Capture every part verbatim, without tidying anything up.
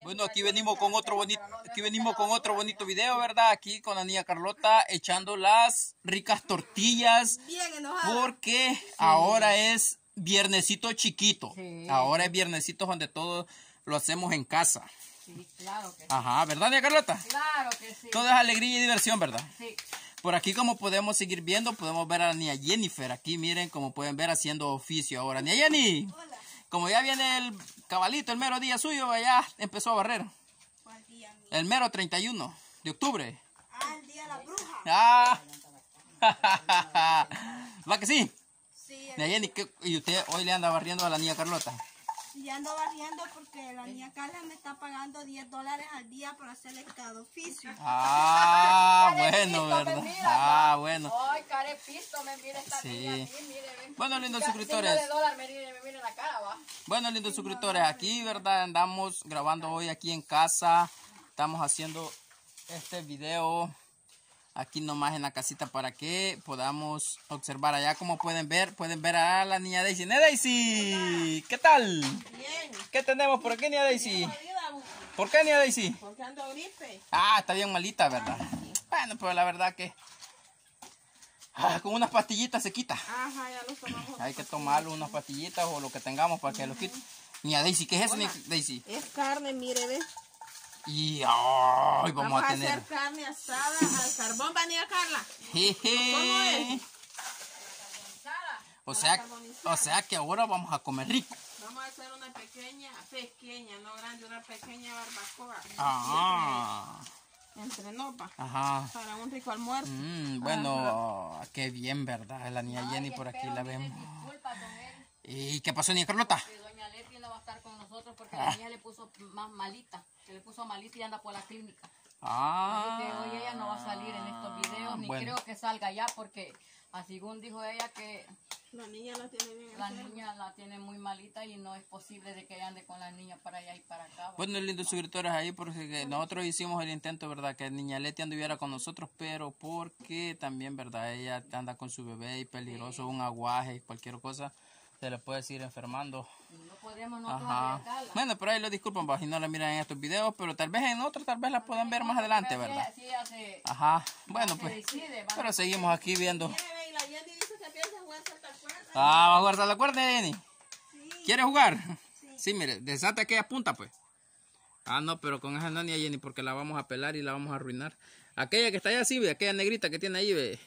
Bueno, aquí venimos con otro bonito, aquí venimos con otro bonito video, ¿verdad? Aquí con la niña Carlota echando las ricas tortillas. Bien enojada. Porque sí. Ahora es viernesito chiquito. Sí. Ahora es viernesito donde todo lo hacemos en casa. Sí, claro que sí. Ajá, ¿verdad, niña Carlota? Claro que sí. Todo es alegría y diversión, ¿verdad? Sí. Por aquí, como podemos seguir viendo, podemos ver a la niña Jennifer. Aquí, miren, como pueden ver, haciendo oficio ahora. Niña Jenny. Hola. Como ya viene el cabalito, el mero día suyo, ya empezó a barrer. ¿Cuál día, mi? El mero treinta y uno de octubre. Ah, el día de la bruja. Ah. ¿Va que sí? Sí. Niña Jenny, ¿qué? ¿Y usted hoy le anda barriendo a la niña Carlota? Ya ando barriendo porque la niña Carla me está pagando diez dólares al día por hacerle cada oficio. Ah, bueno, ¿verdad? Ah, bueno. Ay, carepisto, me mira esta Sí. niña aquí, mire, ven. Bueno, lindos Ya, suscriptores. cinco de dólar, me mire, me mire la cara, va. Bueno, lindos suscriptores, aquí, ¿verdad? Andamos grabando hoy aquí en casa. Estamos haciendo este video aquí nomás en la casita para que podamos observar allá. Como pueden ver, pueden ver a la niña Daisy. ¿Eh, Daisy? ¿Qué tal? Bien. ¿Qué tenemos por aquí, niña Daisy? Ayuda, ¿Por qué, niña Daisy? porque ando gripe. Ah, está bien malita, ¿verdad? Bueno, pero la verdad que ah, con unas pastillitas se quita. Ajá, ya los tomamos. Hay que tomar unas pastillitas o lo que tengamos para que lo quite. Niña Daisy, ¿qué es eso, niña Daisy? Es carne, mire, ve. Y ay, vamos, Vamos a a tener. hacer carne asada al carbón, ¿va, niña Carla? Jeje. ¿Cómo es? O sea, o sea que ahora vamos a comer rico. Vamos a hacer una pequeña, pequeña, no grande, una pequeña barbacoa. Ah, Entre nopas. ajá. Para un rico almuerzo. Mm, bueno, qué bien, ¿verdad? La niña Jenny por aquí la vemos. Disculpa con él, ¿Y qué pasó, niña Carlota? que doña Leti no va a estar con nosotros porque la niña le puso más malita. Se le puso malita y anda por la clínica. Así que hoy ella no va a salir en estos videos, ni bueno. creo que salga ya porque, así según dijo ella, que La niña la tiene bien. la niña la tiene muy malita y no es posible de que ella ande con la niña para allá y para acá. Bueno, lindos suscriptores ahí, porque nosotros hicimos el intento, ¿verdad? Que niña Leti anduviera con nosotros, pero porque también, ¿verdad? Ella anda con su bebé y peligroso, un aguaje y cualquier cosa, se le puede seguir enfermando. No podemos nosotros Ajá. arriesgarla. Bueno, pero ahí lo disculpan, va, si no la miran en estos videos, pero tal vez en otros, tal vez la puedan ver más adelante, ¿verdad? Sí, ella se- Ajá. Bueno, se pues, decide, va. pero seguimos aquí viendo. Mire, ve, y la Jenny dice que piensa jugar salta cuerda. Ah, vamos a jugar salta cuerda, Jenny. Sí. ¿Quiere jugar? Sí, mire, desata aquella punta, pues. Ah, no, pero con esa no ni a Jenny, porque la vamos a pelar y la vamos a arruinar. Aquella que está allá, sí, ve, aquella negrita que tiene ahí, ve.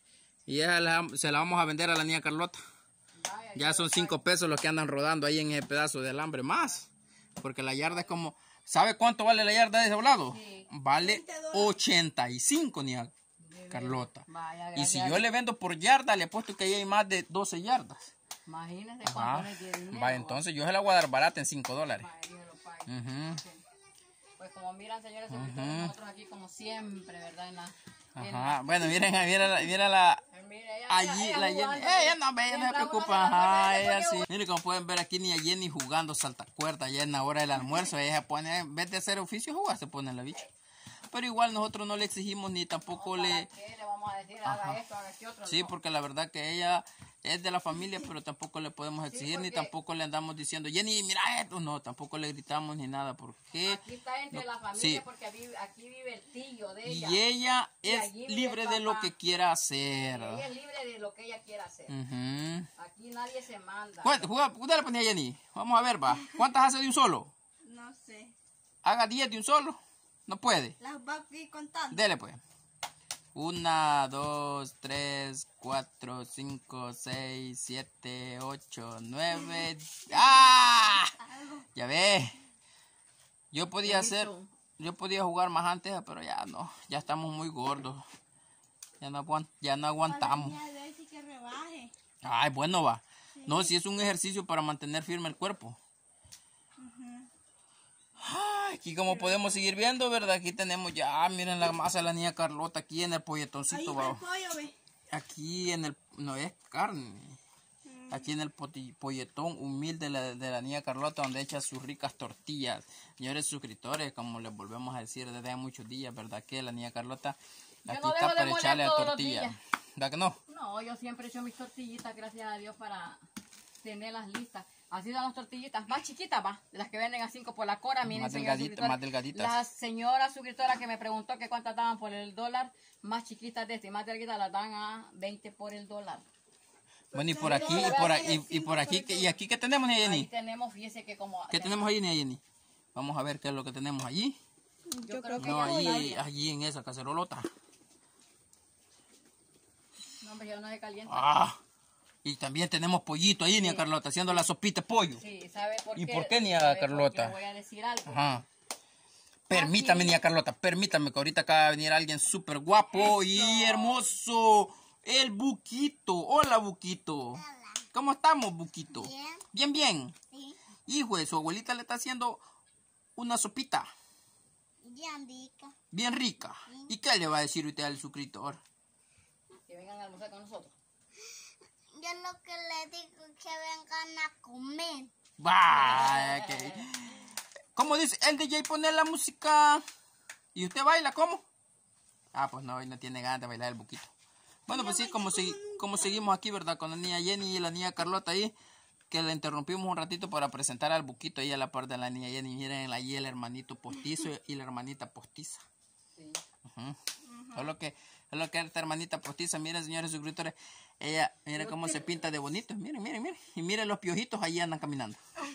Y esa la- se la vamos a vender a la niña Carlota. Vaya, Ya son cinco pesos los que andan rodando ahí en ese pedazo de alambre, más. Porque la yarda es como... ¿Sabe cuánto vale la yarda de ese lado? Sí. Vale ochenta y cinco, niña Carlota. Vaya, Y si gracias. yo le vendo por yarda, le apuesto que ahí hay más de doce yardas. Imagínese Ajá. cuánto es de dinero. Va, entonces yo se la voy a dar barata en cinco dólares. Vaya, Dios lo pague. Ujú. Sí. Pues como miran, señores, suscriptores, nosotros aquí como siempre, ¿verdad? En la, en Ajá. Bueno, miren, miren, la- miren la... la- mire, ella, Allí, ella la jugando, Jenny. Eh, ella no, ve, ella no se está preocupa. jugando la Ajá, cuerda, ella después sí. Miren, como pueden ver aquí, niña Jenny jugando saltacuerda ya en la hora del almuerzo. Ella se pone, en vez de hacer oficio, jugar, se pone en la bicha. Pero igual nosotros no le exigimos ni tampoco ¿Para le... qué le vamos a decir, haga esto, haga este otro? Sí, No. porque la verdad que ella es de la familia, pero tampoco le podemos exigir, ni porque- tampoco le andamos diciendo, Jenny, mira esto. No, tampoco le gritamos ni nada, porque... Aquí está entre la familia sí. porque vive- aquí vive el tío de ella. Y ella Y es allí vive libre el de lo papá. que quiera hacer. Ella es libre de lo que ella quiera hacer. Ujú. Aquí nadie se manda. Cuenta, juega- dale pues, niña Jenny. Vamos a ver, va. ¿Cuántas hace de un solo? No sé. Haga diez de un solo. No puede. Las va a ir contando. Dele pues. Una, dos, tres, cuatro, cinco, seis, siete, ocho, nueve. ¡Ah! Ya ve. Yo podía hacer, yo podía jugar más antes, pero ya no. Ya estamos muy gordos. Ya no, aguant- ya no aguantamos. La niña Daisy que rebaje. Ay, bueno va. No, si es un ejercicio para mantener firme el cuerpo. Ay, aquí como podemos seguir viendo, ¿verdad? Aquí tenemos ya, miren la masa de la niña Carlota aquí en el Ahí polletoncito, va el va. pollo, ve. Aquí en el, no es carne. Aquí en el poti- polletón humilde de la, de la niña Carlota, donde echa sus ricas tortillas. Señores suscriptores, como les volvemos a decir desde hace muchos días, ¿verdad? Que la niña Carlota Yo aquí no está dejo de para moler echarle a todos los tortilla. días. ¿Verdad que no? No, yo siempre he hecho mis tortillitas, gracias a Dios, para tenerlas listas. Así son las tortillitas, más chiquitas, va, de las que venden a cinco por la cora. Miren, Más señora delgaditas, suscriptora, más delgaditas. La señora suscriptora que me preguntó que cuántas daban por el dólar, más chiquitas de este y más delgaditas las dan a veinte por el dólar. Bueno, y por aquí, y por aquí, y, y por aquí, ¿y aquí qué tenemos, Ahí Jenny? tenemos, fíjese que como... ¿Qué tenemos ahí, Jenny? Vamos a ver qué es lo que tenemos allí. Yo creo que No, ya allí, allí en esa cacerolota. No, hombre, ya no se calienta. Ah, y también tenemos pollito ahí, Nia Carlota, haciendo la sopita de pollo. Sí, ¿sabe por qué? ¿Y por qué, Nia ¿Sabe Carlota? por qué? Le voy a decir algo. Ajá. Permítame, Nia Carlota, permítame que ahorita acaba de venir alguien súper guapo y hermoso. El Buquito. Hola, Buquito. Hola. ¿Cómo estamos, Buquito? Bien. Bien, bien. Sí. Hijo, de su abuelita le está haciendo una sopita Bien rica. bien rica. ¿Y qué le va a decir usted al suscriptor? Que vengan a almorzar con nosotros. Yo lo que le digo es que vengan a comer. Vaya, que... ¿Cómo dice? El D J pone la música y usted baila, ¿cómo? Ah, pues no, hoy no tiene ganas de bailar el Buquito. Bueno, pues sí, como, si, como seguimos aquí, ¿verdad? Con la niña Jenny y la niña Carlota ahí, que le interrumpimos un ratito para presentar al Buquito ahí a la par de la niña Jenny. Miren ahí el hermanito postizo y la hermanita postiza. Sí. Uh-huh. Es lo que es lo que esta hermanita postiza. Miren, señores suscriptores, ella, miren cómo se pinta de bonito. Miren, miren, miren. Y miren los piojitos ahí andan caminando.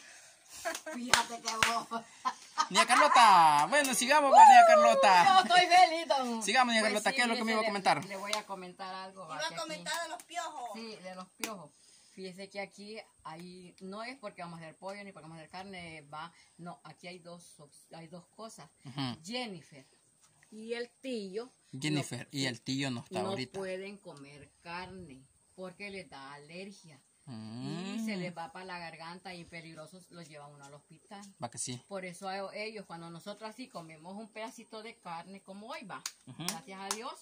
Fíjate que vos... Niña Carlota, bueno, sigamos, uh, niña Carlota. Yo estoy feliz, don. Sigamos, niña Pues Carlota, sí, ¿qué es lo que me iba a le- comentar? Le voy a comentar algo. va, Iba que a comentar aquí- de los piojos. Sí, de los piojos. Fíjese que aquí hay, no es porque vamos a hacer pollo ni porque vamos a hacer carne, va, no, aquí hay dos, op- hay dos cosas. Ujú. Jennifer y el tío Jennifer y el tío no está no ahorita. pueden comer carne porque les da alergia Mm, y se les va para la garganta y peligrosos los lleva uno al hospital. va que sí. Por eso a ellos, cuando nosotros así comemos un pedacito de carne, como hoy va, Ujú. gracias a Dios,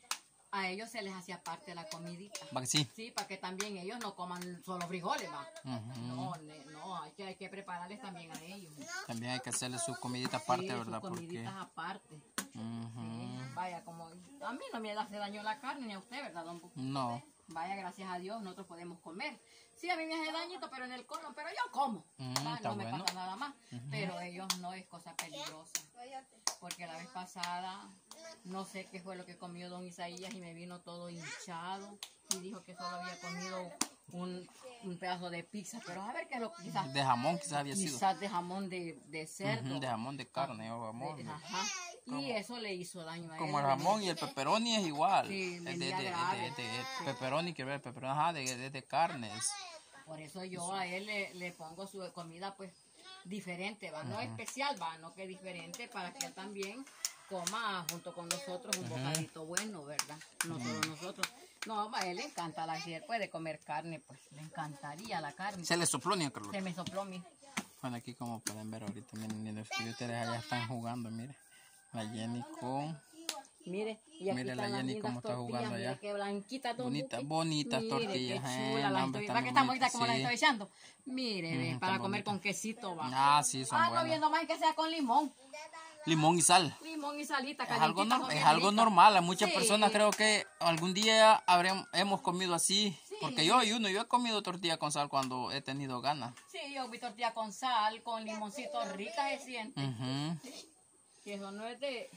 a ellos se les hacía parte de la comidita. Va que sí. Sí, para que también ellos no coman solo frijoles, va. Ujú. No, ne- no, hay que, hay que prepararles también a ellos. También hay que hacerle su comidita aparte, Sí, sus ¿verdad? Porque... comiditas aparte. Ujú. Sí, vaya, como a mí no me hace daño la carne, ni a usted, ¿verdad, don Bu? No. Vaya, gracias a Dios, nosotros podemos comer. Sí, a mí me hace dañito, pero en el colon, pero yo como. Mm, Va, está no me bueno. pasa nada más. Pero ellos no es cosa peligrosa. Porque la vez pasada, no sé qué fue lo que comió don Isaías y me vino todo hinchado. Y dijo que solo había comido un, un pedazo de pizza. Pero a ver qué es lo que quizás. De jamón quizás había sido. Quizás de jamón de, de cerdo. Ujú, de jamón de carne o jamón. De- de- ajá. Y eso le hizo daño a él. Como el jamón y el pepperoni es igual. Sí, Es de, venía de, de, grave. de- de- pepperoni, quiero ver, pepperoni, ajá, de, de, de carnes. Por eso yo a él le, le pongo su comida pues diferente, va, no especial, va, no que diferente para que él también coma junto con nosotros un bocadito bueno, ¿verdad? No solo nosotros. No, a él le encanta la si él puede comer carne, pues le encantaría la carne. Se le sopló, niña Carlota. Se me sopló mi. Bueno, aquí como pueden ver ahorita, miren, miren, los ustedes allá están jugando, miren. La Jenny con... Mire, y aquí Mire la están las Jenny lindas cómo está tortillas, jugando mire allá. qué blanquitas, don Bonitas, Buki. bonitas Mire, tortillas, qué eh, chula no, las hombre, estoy- están ¿Va que están muy bonitas como las bonitas, estoy echando? Mire, Ujú, ve, están para comer bonitas. con quesito, va. Ah, sí, son Ah, no buenas. viendo más que sea con limón. Limón y sal. Limón y salita, Es algo, calientitas, no- son es bien algo ricas. normal. A muchas Sí. personas creo que algún día habremos, hemos comido así. Sí. Porque yo y uno, yo he comido tortilla con sal cuando he tenido ganas. Sí, yo mi tortilla con sal, con limoncito rica se siente. Ujú. Y eso no es de...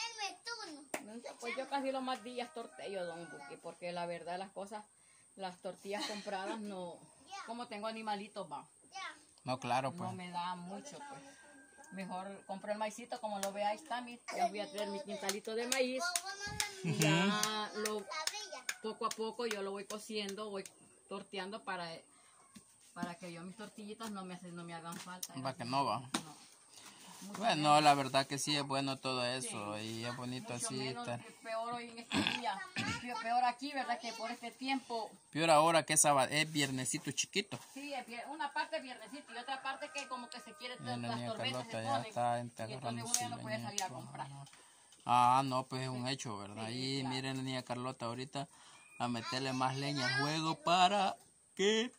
Pues yo casi los más días tortillo, don Buki, porque la verdad las cosas, las tortillas compradas no... Como tengo animalitos, va, No, claro, pues. no me da mucho, pues. Mejor compro el maicito, como lo ve ahí está, mi, ya voy a traer mi quintalito de maíz. Y ya lo, poco a poco yo lo voy cociendo, voy torteando para, para que yo mis tortillitas no me, hacen, no me hagan falta. Va que no va. No. Mucho Bueno, la verdad que sí es bueno todo eso. Sí. Y es bonito mucho así menos, estar. que peor hoy en este día, Pe- peor aquí, ¿verdad? Que por este tiempo, Peor ahora que es, sábado, es viernesito chiquito. sí, es vier- una parte viernesito y otra parte que como que se quiere, Mira, las la niña tormentas se Carlota ya ponen, está y entonces agarrando uno su ya no puede salir a leñito. comprar. Ah, no, pues es un hecho, ¿verdad? Sí, Ahí claro. miren la niña Carlota ahorita a meterle más leña al juego para que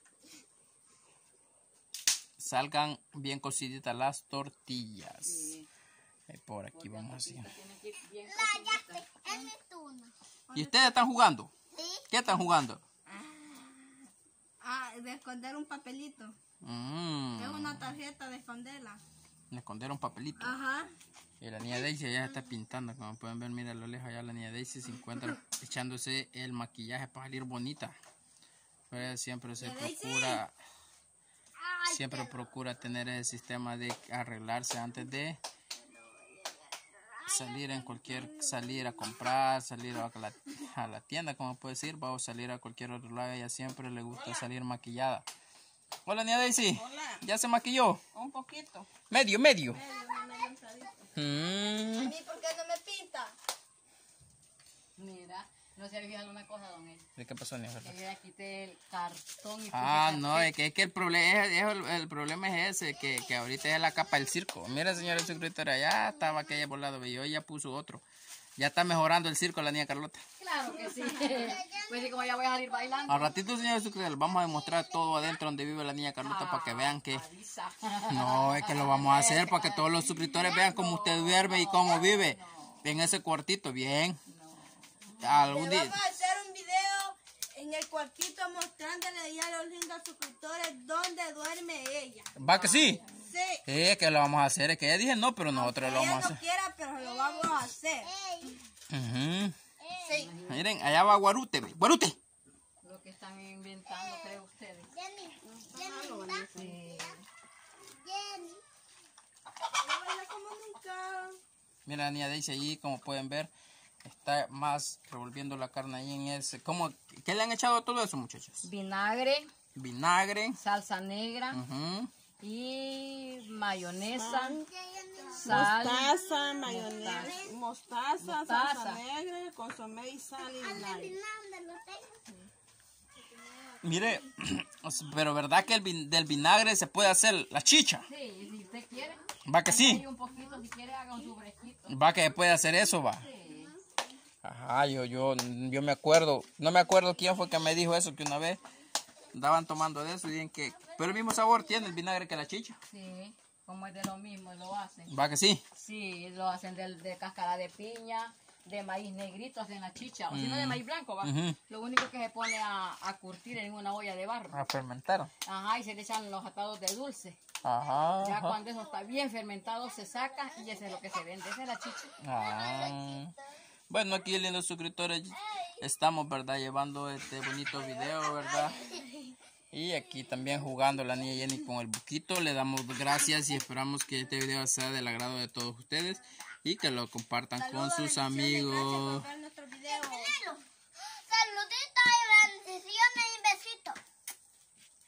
salgan bien cociditas las tortillas. Sí, Eh, Por aquí porque vamos las así. tortitas tienen que ir bien cociditas. Es mi turno. ¿Y ustedes están jugando? ¿Sí? ¿Qué están jugando? Ah, de esconder un papelito. Mm. Es una tarjeta de esconderla. Le escondieron un papelito. Ajá. Y la niña Daisy ya se está pintando. Como pueden ver, mira a lo lejos allá la niña Daisy se encuentra echándose el maquillaje para salir bonita. Pero siempre se procura, siempre procura tener ese sistema de arreglarse antes de salir en cualquier, salir a comprar, salir a la, a la tienda, como puede decir, va a salir a cualquier otro lado. Ella siempre le gusta salir maquillada. Hola, niña Daisy. Hola. ¿Ya se maquilló? Un poquito. Medio, medio. ¿A Mm. mí por qué no me pinta? Mira, no se había fijado una cosa, don él. ¿De qué pasó, niña? Que yo ya quité el cartón y Ah, puse no, ese- es que, es que el, problema, es, es el, el problema es ese, que, que ahorita es la capa del circo. Mira, señora suscriptora, ya estaba aquella volado y hoy ya puso otro. Ya está mejorando el circo la niña Carlota. Claro que sí. Pues sí, como ya voy a salir bailando. Al ratito, señores suscriptores, vamos a demostrar todo adentro donde vive la niña Carlota para que vean que... Avisa. No, es que lo vamos a hacer para que todos los suscriptores vean cómo usted duerme y cómo vive en ese cuartito, bien. Algún Le día... vamos a hacer un video en el cuartito mostrándole ya a los lindos suscriptores dónde duerme ella. ¿Va que sí? Sí. Sí, es que lo vamos a hacer. Es que ella dije no, pero nosotros lo Ella vamos a no hacer. quiera, pero lo vamos a hacer. Ujú. Sí. Miren, allá va Guarute, ve. Guarute. Lo que están inventando, creo ustedes. Sí. No baila como nunca. Mira, la niña Daisy allí, como pueden ver, está más revolviendo la carne ahí en ese. ¿Cómo? ¿Qué le han echado a todo eso, muchachos? Vinagre, Vinagre. salsa negra Ujú. y mayonesa, sal, Mostaza, mayonesa, mostaza, Mostaza. salsa negra, consomé y sal y vinagre. Mire, pero ¿verdad que el vin- del vinagre se puede hacer la chicha? Sí, y si usted quiere, Va que sí. ahí un poquito, si quiere haga un fresquito. Va que puede hacer eso, va. Sí. Ajá, yo, yo, yo me acuerdo, no me acuerdo quién fue que me dijo eso, que una vez andaban tomando de eso y dicen que, pero el mismo sabor tiene el vinagre que la chicha. Sí, como es de lo mismo, lo hacen. Va que sí. Sí, lo hacen de, de cáscara de piña, de maíz negrito, hacen la chicha, o si no de maíz blanco, va. Ujú. Lo único que se pone a, a curtir en una olla de barro. A fermentar. Ajá, y se le echan los atados de dulce. Ajá. Ya ajá. cuando eso está bien fermentado, se saca y ese es lo que se vende. Esa es la chicha. Ah. Bueno, aquí, lindos suscriptores, estamos, ¿verdad? Llevando este bonito video, ¿verdad? Y aquí también jugando la niña Jenny con el buquito. Le damos gracias y esperamos que este video sea del agrado de todos ustedes y que lo compartan con Saludos, sus bendiciones, amigos. gracias por ver nuestro video.